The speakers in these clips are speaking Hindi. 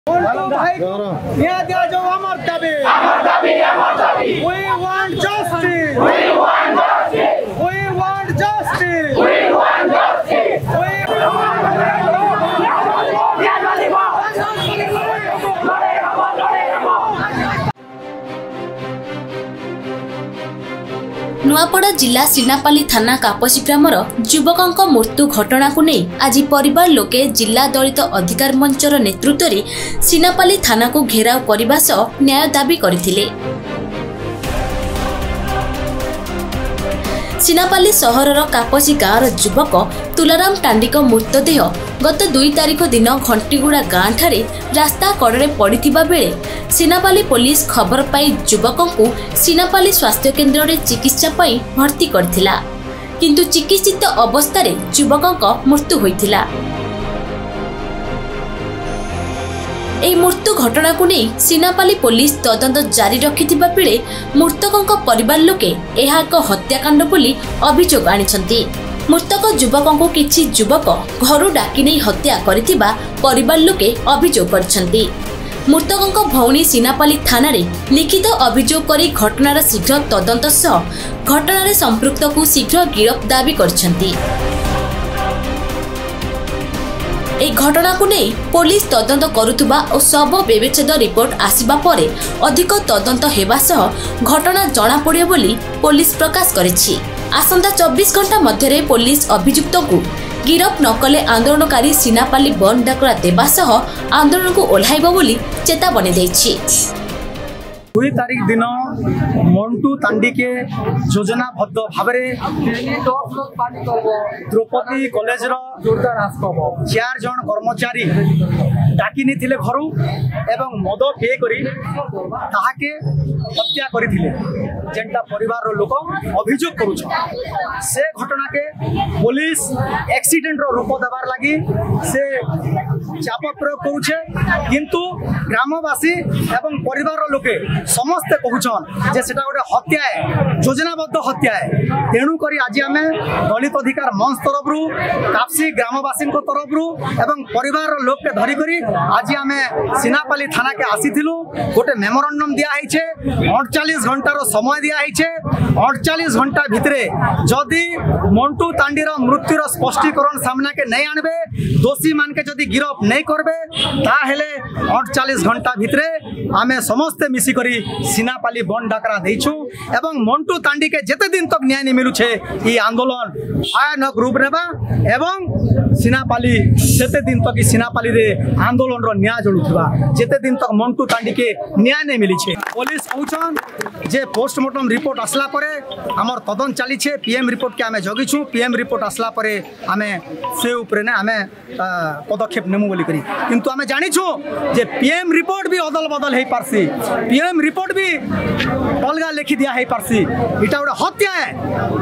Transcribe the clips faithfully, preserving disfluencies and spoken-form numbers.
भाई न्याय दिया जो अमर दाबी we want justice we want justice we want justice we want justice Nuapada जिला सिनापाली थाना कापसी ग्रामर युवकों मृत्यु घटना को नहीं आज परिवार लोके जिला दलित अधिकार मंचर नेतृत्व में सिनापाली थाना को घेराव करने सह न्याय दाबी करथिले। सिनापाली सहरर कापसी गाँवर युवक तुलाराम टांडीक मृतदेह गत दुई तारिख दिन घंटीगुड़ा गाँ ठारे रास्ता कड़े पड़िथिबा बेले सिनापाली पुलिस खबर पाई युवकों को सिनापाली स्वास्थ्य केन्द्र में चिकित्सा पाई भर्ती करथिला, किंतु चिकित्सित अवस्था रे युवकों मृत्यु होइथिला। एही मृत्यु घटना को नहीं सिनापाली पुलिस तदंत जारी रखिथिबा बेले मृतकों परिवार लोके एहा एक हत्याकांड बोली अभियोग आनिछंती। मृतक युवकों को किछि युवक घर डाकी नहीं हत्या करिथिबा परिवार लोके अभियोग करछंती। मृतकों भौणी सिनापाली थाना रे लिखित अभियोग करी घटनार शीघ्र तदंत सह घटनार संपृक्त को शीघ्र गिरफ दाबी करछंती। ए घटना को नहीं पुलिस तदंत करुथुबा और शव व्यवच्छेद रिपोर्ट आसिबा परे अधिक तदंत हेबा सह घटना जणा पड़ियो बोली पुलिस प्रकाश करिछि। आसंता चौबीस घंटा मध्यरे पुलिस अभियुक्त को गिरफ नकले आंदोलनकारी सिनापाली बंद डाकरा देबा सह आंदोलन को ओह्लाइबो बोली चेतावनी दैछि। दुई तारीख दिन मंटू तांडी के योजनाबद्ध भाव द्रौपदी कॉलेज चार जन कर्मचारी डाकी नहीं घर एवं मद पे करी ताहाके हत्या करथिले जेंटा परिवार लोक अभियोग करुछ। से घटना के पुलिस एक्सीडेंट रो रूप देवार लगी से चाप प्रयोग करुछे, किंतु ग्रामवासी एवं परिवार लोके समस्ते कहूछन जे सेटा गोटे हत्या है, योजनाबद्ध हत्या है। तेणु करी आज आम दलित अधिकार मंच तरफ कापसी ग्रामवासी तरफ एवं परिवार लोक के धरी करी आज आम सिनापाली थाना के आसीथिलु। गोटे मेमोरेंडम दिया है अड़चालीस घंटार समय दिया है। अड़चालीस घंटा भितरे जदि मंटू तांडीर मृत्युर स्पष्टीकरण सामना के नहीं आनबे, दोषी मान के जदि गिरफ नहीं करबे ताहेले अड़चालीस घंटा भितरे आमे समस्ते मिसी करी सिनापाली बंद डाकरा देइछु एवं मंटू तांडी के जेते दिन तक न्याय नहीं मिलुछे ई आंदोलन भयानक रूप नेबा एवं सिनापाली जेते दिन तक ई सिनापाली रे आंदोलन रो न्याय जडुथबा जेते दिन तक मंटू तांडी के न्याय नहीं मिलिछे। पुलिस कहउछन जे पोस्टमार्टम रिपोर्ट आसला परे हमर तदन चली छे, पीएम रिपोर्ट के आमे जगिछु। पीएम रिपोर्ट आसला परे आमे से ऊपर ने आमे पदक्षेप नेमु बोली करी, किंतु आमे जानिछु जे पीएम रिपोर्ट भी अदल बदल हे पारसी, पीएम रिपोर्ट भी अलगा लिखि दिया है पारसी। इटा गोटे हत्या है,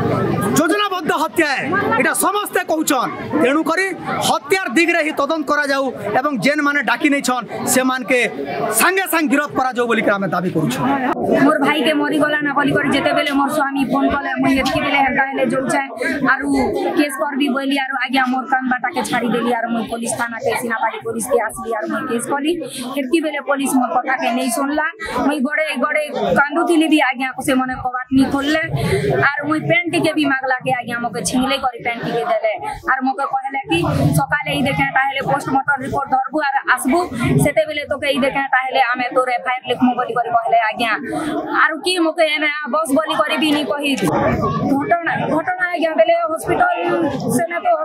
योजनाबद्ध हत्या है, इटा समस्ते कहउछन। तेणु करी हत्यार दिगरे ही तदन करा जाऊ एवं जेन माने डाकी नहीं छन से मान के संगे संग गिरफ्त करा जाऊ बोली के आमे दाबी करूछु। मोर भाई के मरी गला ना बोली कर जेते बेले मोर स्वामी फोन कले मुई एतकी बेले हेका हेले जोउ छै आरु केस कर भी बोली आरु आगे मोर काम बाटा के छाड़ी देली आरु मुई पुलिस थाना के सिनापाली पुलिस के आसली आरु मुई केस करी। एतकी बेले पुलिस मोर कथा के नहीं सुनला। मुई गड़े गड़े कांदू थिली भी आगे को से मने कबाट नी खोलले आरु मुई पेंट के भी मागला के आगे मके छिंगले करी पेंट के देले आरु मके कहले कि सकाले ई देखे ताहेले पोस्टमार्टम रिपोर्ट धरबु आर आसबु सेते बेले तो के ई देखे ताहेले आमे तोर एफआईआर लिखमु बोली करी कहले आगे आरु की मके एमे बस बोली करी भी नी कही घटना घटना आगे बेले हॉस्पिटल से ने तो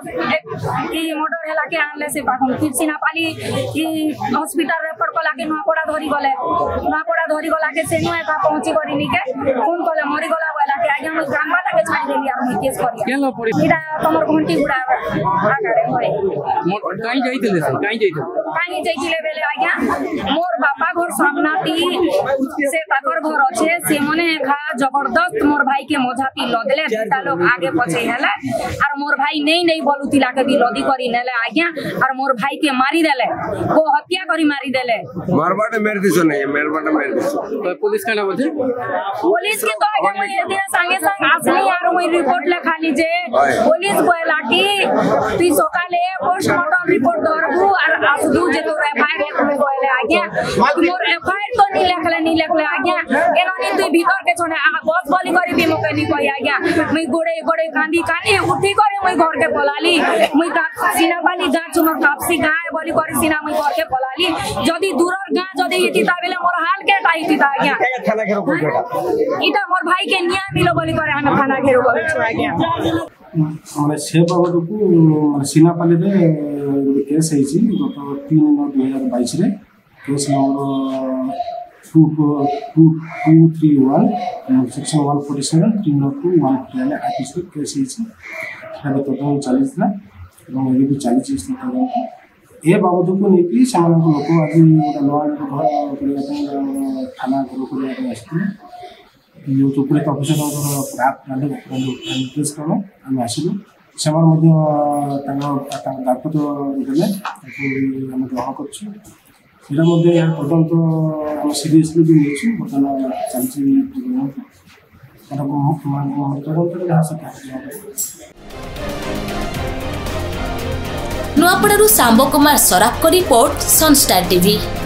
की मर्डर हला के आनले से पाखम फिर सिनापाली की हॉस्पिटल रेफर कला के नुआपड़ा धरी गले नुआपड़ा धरी गला के से नुआ का पहुंची करी नी के फोन कले मरी गला वाला के आगे हम काम बाटा के छाड़ी देली आर मुई केस करी केलो पड़ी इडा तमर घंटी गुडा आगारे होय काई जाइतले काई जाइतले काई जाइतले बेले आगे मोर बापा घर सामनाती से ताकर घर अच्छे से मने खा जबरदस्त मोर भाई के मोझाती लदले बेटा लोग आगे पछे हेले और मोर भाई नहीं नहीं बोलुतिला के भी लदी करी नेले आज्ञा और मोर भाई के मारी देले वो हत्या करी मारी देले मारबाटे मेर दिसो नहीं मेरबाटे मेर दिसो तो पुलिस का ना बोलते पुलिस के तो आगे मैं ये दिन संगे संग असली यार मैं रिपोर्ट लिखा लीजे पुलिस बोला कि तू सकाले पोस्टमार्टम रिपोर्ट दरबू और आसदू जे तो एफआईआर लिखबू लेखले आज्ञा मोर एफआईआर तो नहीं लेखले नहीं लेखले आज्ञा एनोनी तुई भीतर के छोने आ बस बोली करी भी मोके नहीं कही आज्ञा मुई गोड़े गोड़े कांदी कांदी उठी करे मुई घर के पलाली मुई का सीना पानी गाँ चुनर कापसी गाय बोली करी सीना मुई घर के पलाली जदी दूरर गाँ जदी इति ताबेले मोर हाल के टाई तिता आज्ञा थाना घेरो कोटा इटा मोर भाई के न्याय मिलो बोली करे हम थाना घेरो करछु आज्ञा माने से बाबद को सीनापाली रे केस है गत तीन नौ दुई हजार बैश case number two two two three one section one forty seven three naught two one forty IPC case है तदन चली भी चली ए बाबद को लेकिन से लोक आज गोटे लॉ थाना घर करने आसते जो सुप्रीत अफिसर निर्देश क्रम आम आसलु से दायित्व देने आम ग्रहण कर तदंत आम सीरीयसली भी नहीं बर्तमान चलती तदंत जहाँ सब नुआपड़ारू सांब कुमार सराफ को रिपोर्ट सनस्टार टीवी।